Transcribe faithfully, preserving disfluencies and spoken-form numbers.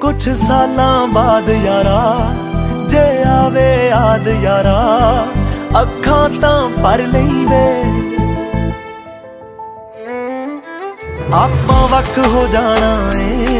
कुछ सालां बाद यारा जे आवे याद यारा अखां तां भर लई वे। आपां वख हो जाना है